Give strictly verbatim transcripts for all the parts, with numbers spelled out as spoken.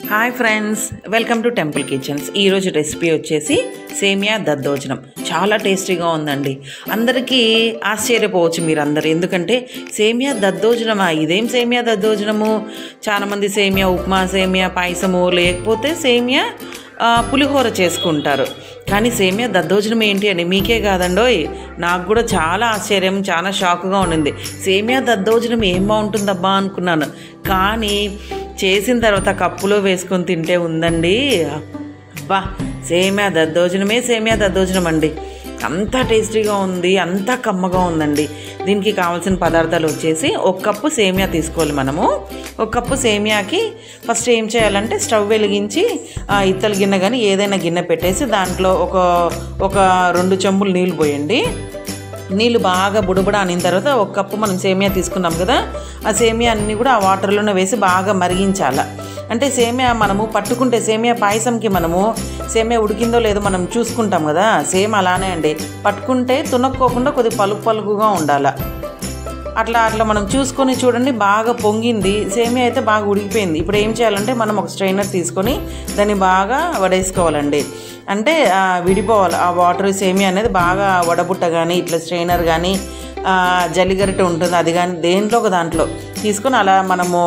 Hi friends, welcome to temple kitchens. ఈరోజు recipe వచ్చేసి సేమియా దద్దోజనం. చాలా టేస్టీగా ఉందండి. అందరికీ ఆశ్చర్యపోవచ్చు మీరు అందరు, ఎందుకంటే సేమియా దద్దోజనమా, ఇదేం సేమియా దద్దోజనము? చాలామంది సేమియా ఉప్మా, సేమియా పాయసము, లేకపోతే సేమియా పులిహోర చేసుకుంటారు. కానీ సేమియా దద్దోజనం ఏంటి అని మీకే కాదండోయ్, నాకు కూడా చాలా ఆశ్చర్యం, చాలా షాక్గా ఉండింది. సేమియా దద్దోజనం ఏం బాగుంటుందబ్బా అనుకున్నాను. కానీ చేసిన తర్వాత కప్పులో వేసుకొని తింటే ఉందండి, అబ్బా, సేమియా దద్దోజనమే సేమియా దద్దోజనం అండి. అంత టేస్టీగా ఉంది, అంత కమ్మగా ఉందండి. దీనికి కావాల్సిన పదార్థాలు వచ్చేసి ఒక కప్పు సేమియా తీసుకోవాలి మనము. ఒక కప్పు సేమియాకి ఫస్ట్ ఏం చేయాలంటే స్టవ్ వెలిగించి ఇత్తల గిన్నె కానీ ఏదైనా గిన్నె పెట్టేసి దాంట్లో ఒక ఒక రెండు చెంబులు నీళ్ళు పోయండి. నీళ్ళు బాగా బుడబుడ అనిన తర్వాత ఒక కప్పు మనం సేమియా తీసుకున్నాం కదా, ఆ సేమియా అన్నీ కూడా ఆ వాటర్లోనే వేసి బాగా మరిగించాల. అంటే సేమియా మనము పట్టుకుంటే సేమియా పాయసంకి మనము సేమియా ఉడికిందో లేదో మనం చూసుకుంటాం కదా, సేమ్ అలానే అండి. పట్టుకుంటే తునక్కోకుండా కొద్దిగా పలుకు పలుకుగా ఉండాలి. అట్లా అట్లా మనం చూసుకొని చూడండి, బాగా పొంగింది, సేమియా అయితే బాగా ఉడికిపోయింది. ఇప్పుడు ఏం చేయాలంటే మనం ఒక స్ట్రైనర్ తీసుకొని దాన్ని బాగా వడేసుకోవాలండి. అంటే విడిపోవాలి ఆ వాటర్. సేమియా అనేది బాగా వడబుట్ట కానీ ఇట్లా స్ట్రైనర్ కానీ జల్లిగరిట ఉంటుంది, అది కానీ దేంట్లో ఒక దాంట్లో తీసుకొని అలా మనము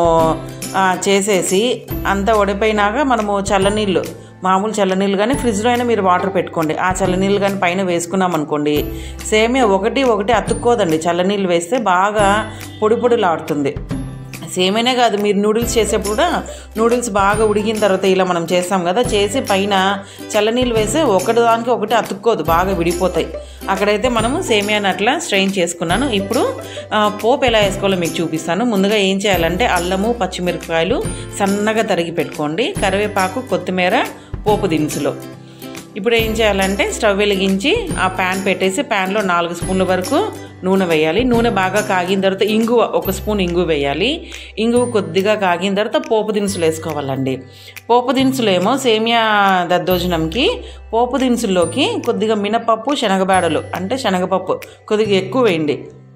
చేసేసి అంతా వడిపోయినాక మనము చల్లనీళ్ళు, మామూలు చల్లనీళ్ళు కానీ ఫ్రిడ్జ్లో అయినా మీరు వాటర్ పెట్టుకోండి. ఆ చల్లనీళ్ళు కానీ పైన వేసుకున్నాం అనుకోండి, సేమియా ఒకటి ఒకటి అతుక్కోదండి. చల్లనీళ్ళు వేస్తే బాగా పొడి పొడిలాడుతుంది. సేమేనే కాదు, మీరు నూడిల్స్ చేసేప్పుడు కూడా నూడిల్స్ బాగా ఉడికిన తర్వాత ఇలా మనం చేస్తాం కదా, చేసి పైన చల్లనీళ్ళు వేస్తే ఒకటి దానికి ఒకటి అతుక్కోదు, బాగా విడిపోతాయి. అక్కడైతే మనము సేమియాని అట్లా స్ట్రెయిన్ చేసుకున్నాను. ఇప్పుడు పోపు ఎలా వేసుకోవాలో మీకు చూపిస్తాను. ముందుగా ఏం చేయాలంటే అల్లము, పచ్చిమిరపకాయలు సన్నగా తరిగి పెట్టుకోండి, కరివేపాకు, కొత్తిమీర, పోపు దినుసులు. ఇప్పుడు ఏం చేయాలంటే స్టవ్ వెలిగించి ఆ ప్యాన్ పెట్టేసి ప్యాన్లో నాలుగు స్పూన్ల వరకు నూనె వేయాలి. నూనె బాగా కాగిన తర్వాత ఇంగువ, ఒక స్పూన్ ఇంగువ వేయాలి. ఇంగువ కొద్దిగా కాగిన తర్వాత పోపు దినుసులు వేసుకోవాలండి. పోపు దినుసులు ఏమో సేమియా దద్దోజనంకి పోపు దినుసుల్లోకి కొద్దిగా మినపప్పు, శనగబాడలు అంటే శనగపప్పు కొద్దిగా ఎక్కువ వేయండి,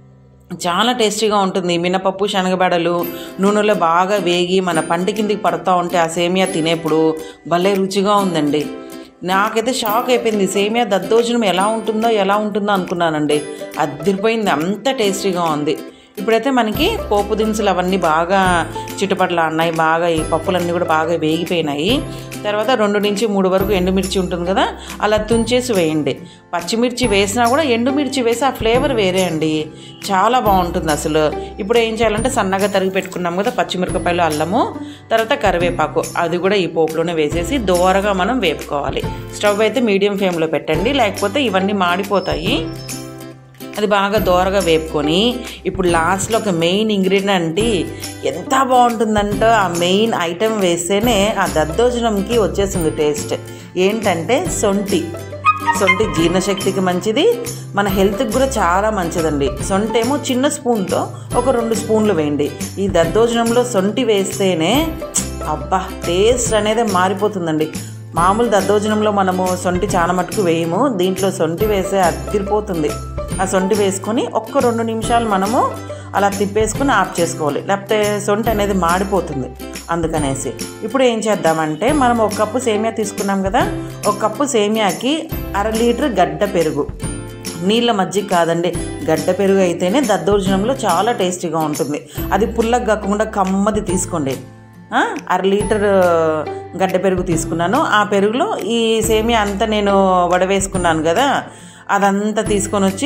చాలా టేస్టీగా ఉంటుంది. మినపప్పు, శనగబెడలు నూనెలో బాగా వేగి మన పంట కిందికి పడుతూ ఉంటే ఆ సేమియా తినేప్పుడు భలే రుచిగా ఉందండి. నాకైతే షాక్ అయిపోయింది, సేమియా దద్దోజనం ఎలా ఉంటుందో ఎలా ఉంటుందో అనుకున్నానండి. అదిరిపోయింది, అంత టేస్టీగా ఉంది. ఇప్పుడైతే మనకి పోపు దినుసులు అవన్నీ బాగా చిట్టుపట్ల అన్నాయి, బాగా ఈ పప్పులన్నీ కూడా బాగా వేగిపోయినాయి. తర్వాత రెండు నుంచి మూడు వరకు ఎండుమిర్చి ఉంటుంది కదా, అలా తుంచేసి వేయండి. పచ్చిమిర్చి వేసినా కూడా ఎండుమిర్చి వేసి ఆ ఫ్లేవర్ వేరే అండి, చాలా బాగుంటుంది అసలు. ఇప్పుడు ఏం చేయాలంటే సన్నగా తరిగి పెట్టుకున్నాం కదా పచ్చిమిరపకాయలు, అల్లము, తర్వాత కరివేపాకు, అది కూడా ఈ పోపులోనే వేసేసి దోరగా మనం వేపుకోవాలి. స్టవ్ అయితే మీడియం ఫ్లేమ్లో పెట్టండి, లేకపోతే ఇవన్నీ మాడిపోతాయి. అది బాగా దోరగా వేపుకొని ఇప్పుడు లాస్ట్లో ఒక మెయిన్ ఇంగ్రీడియంట్ ఎంత బాగుంటుందంటే ఆ మెయిన్ ఐటెం వేస్తేనే ఆ దద్దోజనంకి వచ్చేసింది టేస్ట్. ఏంటంటే సొంటి. సొంటి జీర్ణశక్తికి మంచిది, మన హెల్త్కి కూడా చాలా మంచిదండి. సొంటి ఏమో చిన్న స్పూన్తో ఒక రెండు స్పూన్లు వేయండి. ఈ దద్దోజనంలో సొంటి వేస్తేనే అబ్బా టేస్ట్ అనేది మారిపోతుందండి. మామూలు దద్దోజనంలో మనము సొంటి చాలా మటుకు వేయము, దీంట్లో సొంటి వేస్తే అదిరిపోతుంది. ఆ సొంటి వేసుకొని ఒక్క రెండు నిమిషాలు మనము అలా తిప్పేసుకొని ఆఫ్ చేసుకోవాలి, లేకపోతే సొంటి అనేది మాడిపోతుంది. అందుకనేసి ఇప్పుడు ఏం చేద్దామంటే మనం ఒక కప్పు సేమియా తీసుకున్నాం కదా, ఒక కప్పు సేమియాకి అర లీటర్ గడ్డ పెరుగు, నీళ్ళ మజ్జిగ కాదండి, గడ్డ పెరుగు అయితేనే దద్దోజనంలో చాలా టేస్టీగా ఉంటుంది. అది పుల్లగా కాకుండా కమ్మది తీసుకోండి. అర లీటర్ గడ్డ పెరుగు తీసుకున్నాను. ఆ పెరుగులో ఈ సేమియా అంతా నేను వడవేసుకున్నాను కదా, అదంతా తీసుకొని వచ్చి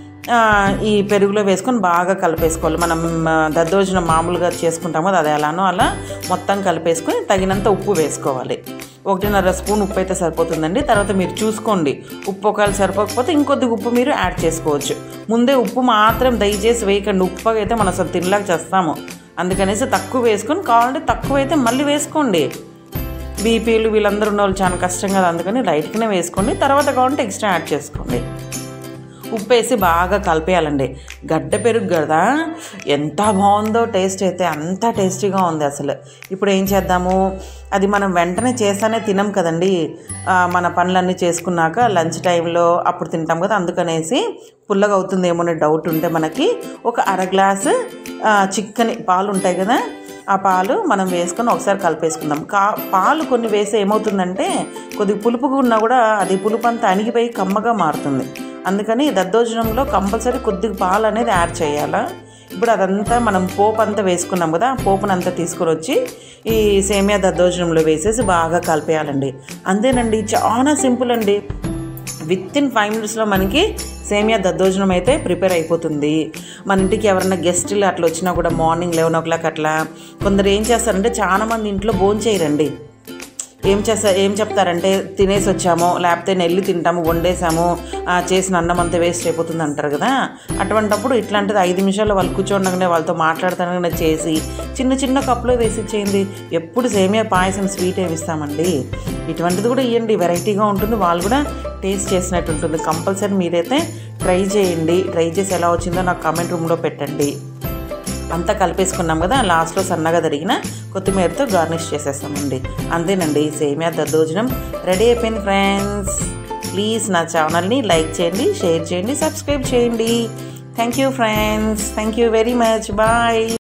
ఈ పెరుగులో వేసుకొని బాగా కలిపేసుకోవాలి. మనం దద్దోజనం మామూలుగా చేసుకుంటాం కదా, అది ఎలానో అలా మొత్తం కలిపేసుకొని తగినంత ఉప్పు వేసుకోవాలి. ఒకటిన్నర స్పూన్ ఉప్పు అయితే సరిపోతుందండి. తర్వాత మీరు చూసుకోండి, ఉప్పు ఒకవేళ సరిపోకపోతే ఇంకొద్దిగా ఉప్పు మీరు యాడ్ చేసుకోవచ్చు. ముందే ఉప్పు మాత్రం దయచేసి వేయకండి, ఉప్పు అయితే మనం అసలు తినలేక చేస్తాము. అందుకనేసి తక్కువ వేసుకొని, కావాలంటే తక్కువ అయితే మళ్ళీ వేసుకోండి. బీపీలు వీళ్ళందరూ ఉన్న వాళ్ళు చాలా కష్టం కదా, అందుకని లైట్గానే వేసుకోండి. తర్వాత కావాలంటే ఎక్స్ట్రా యాడ్ చేసుకోండి. ఉప్పు వేసి బాగా కలిపేయాలండి. గడ్డ పెరుగు కదా, ఎంత బాగుందో టేస్ట్, అయితే అంత టేస్టీగా ఉంది అసలు. ఇప్పుడు ఏం చేద్దాము, అది మనం వెంటనే చేస్తానే తినం కదండి, మన పనులన్నీ చేసుకున్నాక లంచ్ టైంలో అప్పుడు తింటాం కదా, అందుకనేసి పుల్లగా అవుతుందేమో అనే డౌట్ ఉంటే మనకి ఒక అర గ్లాసు చిక్కని పాలు ఉంటాయి కదా, ఆ పాలు మనం వేసుకొని ఒకసారి కలిపేసుకుందాం. కా పాలు కొన్ని వేస్తే ఏమవుతుందంటే కొద్దిగా పులుపుగా ఉన్నా కూడా అది పులుపు అంతా అణిగిపోయి కమ్మగా మారుతుంది. అందుకని దద్దోజనంలో కంపల్సరీ కొద్దిగా పాలు అనేది యాడ్ చేయాలా. ఇప్పుడు అదంతా మనం పోపు అంతా వేసుకున్నాం కదా, పోపునంతా తీసుకొని వచ్చి ఈ సేమియా దద్దోజనంలో వేసేసి బాగా కలిపేయాలండి. అంతేనండి, చాలా సింపుల్ అండి. విత్ ఇన్ ఫైవ్ మినిట్స్లో మనకి సేమియా దద్దోజనం అయితే ప్రిపేర్ అయిపోతుంది. మన ఇంటికి ఎవరైనా గెస్టులు అట్లా వచ్చినా కూడా మార్నింగ్ లెవెన్ ఓ క్లాక్ అట్లా కొందరు ఏం చేస్తారంటే చాలామంది ఇంట్లో భోంచేయరండి. ఏం చేస్తా ఏం చెప్తారంటే తినేసి వచ్చాము, లేకపోతే నేను వెళ్ళి తింటాము, వండేసాము, చేసిన అన్నం అంతా వేస్ట్ అయిపోతుంది అంటారు కదా. అటువంటప్పుడు ఇట్లాంటిది ఐదు నిమిషాల్లో వాళ్ళు కూర్చోండగానే వాళ్ళతో మాట్లాడుతానగానే చేసి చిన్న చిన్న కప్పులో వేసి ఇచ్చేయండి. ఎప్పుడు సేమియా పాయసం స్వీట్ ఏమి ఇస్తామండి, ఇటువంటిది కూడా ఇవ్వండి. వెరైటీగా ఉంటుంది, వాళ్ళు కూడా టేస్ట్ చేసినట్టు ఉంటుంది. కంపల్సరీ మీరైతే ట్రై చేయండి. ట్రై చేసి ఎలా వచ్చిందో నాకు కామెంట్ రూమ్లో పెట్టండి. అంతా కలిపేసుకున్నాం కదా, లాస్ట్లో సన్నగా తరిగిన కొత్తిమీరతో గార్నిష్ చేసేస్తామండి. అంతేనండి, సేమియా దద్దోజనం రెడీ అయిపోయింది ఫ్రెండ్స్. ప్లీజ్ నా ఛానల్ని లైక్ చేయండి, షేర్ చేయండి, సబ్స్క్రైబ్ చేయండి. Thank you friends, thank you very much, bye.